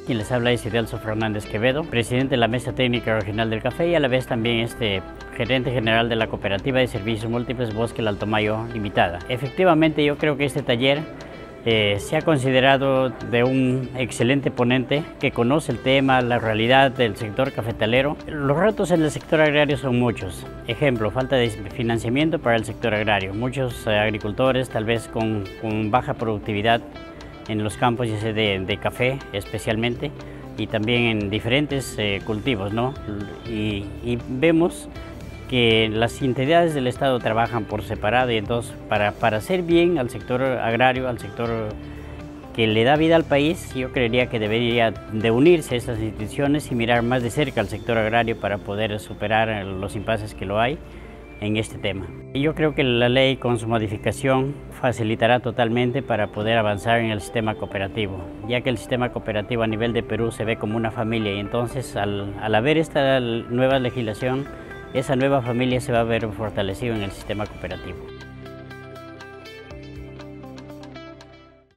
Quien les habla es Idelso Fernández Quevedo, presidente de la Mesa Técnica Regional del Café y a la vez también gerente general de la Cooperativa de Servicios Múltiples Bosque El Altomayo Limitada. Efectivamente, yo creo que este taller se ha considerado de un excelente ponente que conoce el tema, la realidad del sector cafetalero. Los retos en el sector agrario son muchos. Ejemplo, falta de financiamiento para el sector agrario. Muchos agricultores tal vez con baja productividad en los campos de café especialmente y también en diferentes cultivos, ¿no? Y vemos que las entidades del Estado trabajan por separado y entonces para hacer bien al sector agrario, al sector que le da vida al país, yo creería que debería de unirse a estas instituciones y mirar más de cerca al sector agrario para poder superar los impases que lo hay en este tema. Y yo creo que la ley con su modificación facilitará totalmente para poder avanzar en el sistema cooperativo, ya que el sistema cooperativo a nivel de Perú se ve como una familia y entonces al haber esta nueva legislación, esa nueva familia se va a ver fortalecida en el sistema cooperativo.